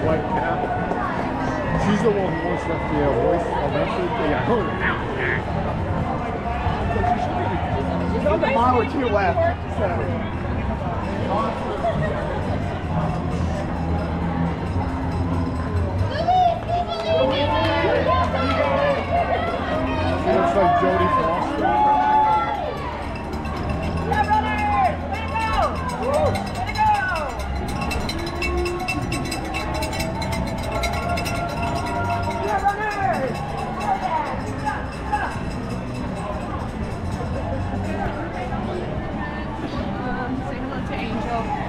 white cap. She's the one who wants to have the voice of message. Yeah. She's on the mile or two left. So. She looks like Jodie Foster. Yeah, runners! Way to go! Way to go! Yeah, runners! Say hello to Angel.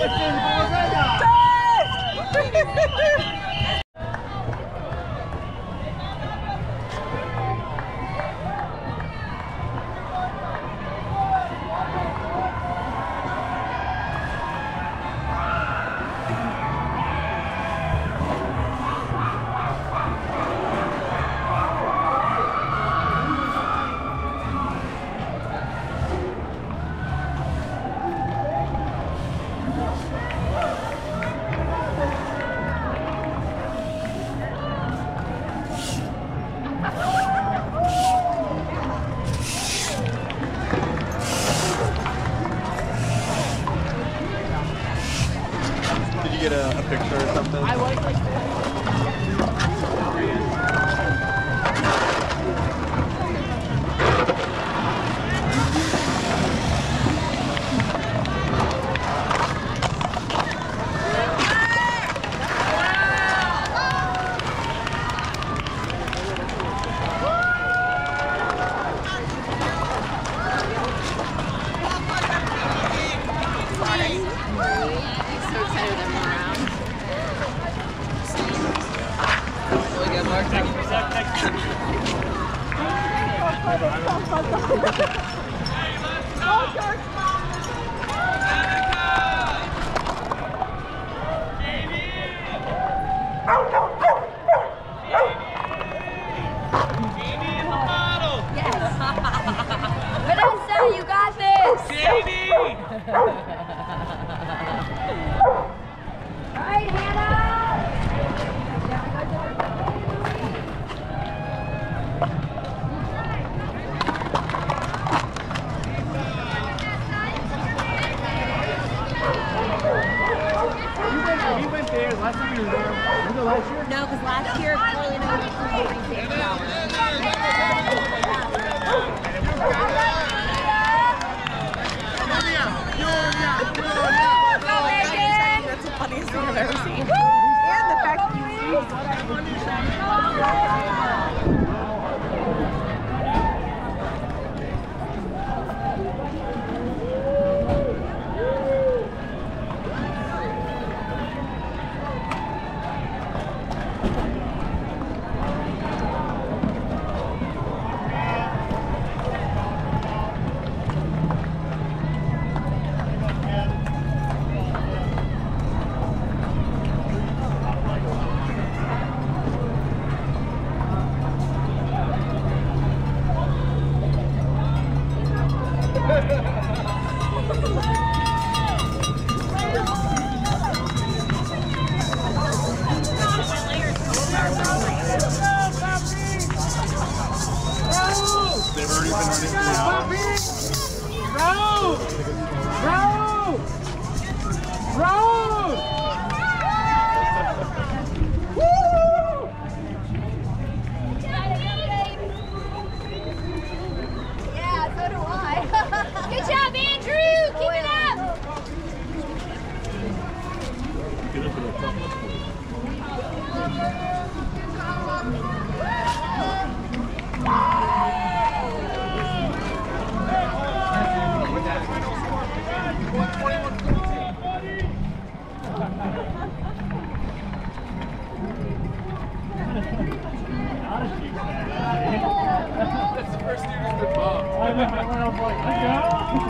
Did you get a picture or something? I like Vanessa, you got this! Jamie! Alright, Hannah! we went there last time we were there. Was it last year? No, because last year, Carly and I went to That's the funniest thing I've ever seen. And the fact that you They've already been running Yeah, so do I. Good job, Andrew! Keep it up! That's the first year he's been bumped. I was like, let's go.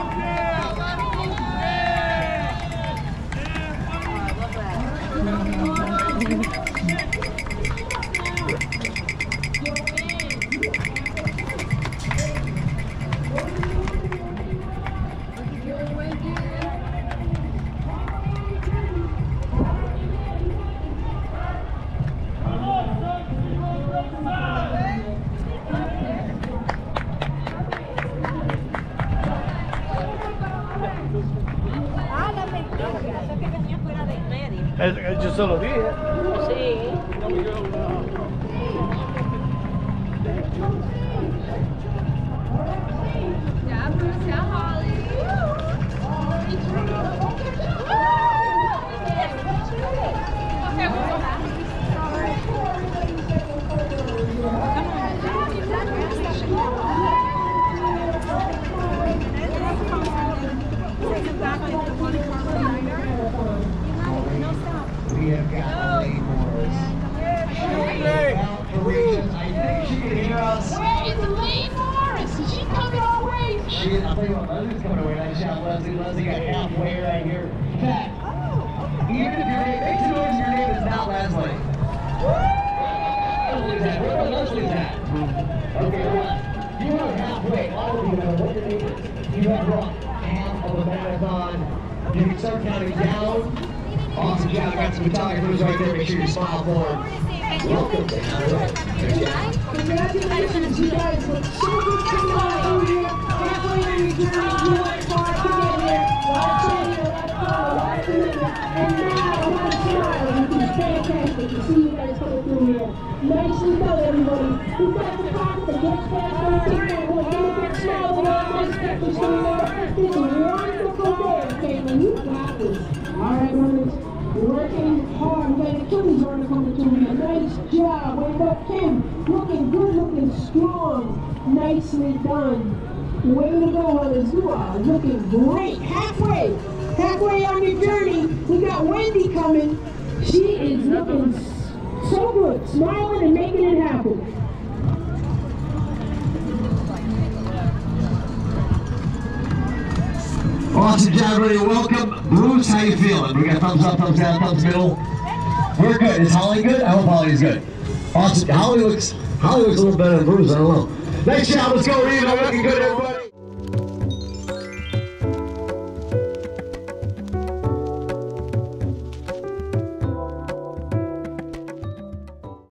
Yo se lo dije. Sí. Yeah, Bruce, yeah, Holly. Okay, we'll go back. Come on. we have got late Morris. Out for regions. I think she can hear us. Where is Elaine Morris? Is she coming our way? I'll tell you what, Leslie's coming away. Nice job, Leslie. Leslie got halfway right here. Pat, even if your name, make some noise if your name is not Leslie. Where Leslie's at? Okay, well, you are halfway. All of you, no matter what your name is, you have run half of the marathon. You can start counting down. Awesome job. Got some photographers right there. Make sure you smile for them. Welcome. Congratulations, you guys look so good coming out here. Halfway on your journey, you worked hard to get here. A lot of training, a lot of fun, a lot of commitment, and now a lot of smiles, which is fantastic to see you guys coming through here. Nicely done, everybody. We've got the clock that gets faster and take one. Give a big smile to all my spectacles coming there. This is a wonderful day, okay? Now you got this. All right, runners. Working hard. We got a Kim's runner coming through here. Nice job. Way to go, Kim. Looking good, looking strong. Nicely done. Way to go, runners. You are looking great. Halfway on your journey. We got Wendy coming. She is looking so good. Smiling and making it happen. Awesome job, everybody. Welcome. Bruce, how you feeling? We got thumbs up, thumbs down, thumbs middle. We're good. Is Holly good? I hope Holly's good. Awesome. Holly looks a little better than Bruce. I don't know. Nice job. Let's go, Reno. Looking good, everybody.